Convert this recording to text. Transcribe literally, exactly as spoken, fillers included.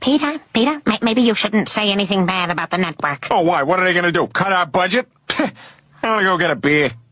Peter, Peter, may maybe you shouldn't say anything bad about the network. Oh, why? What are they gonna do? Cut our budget? I'm gonna go get a beer.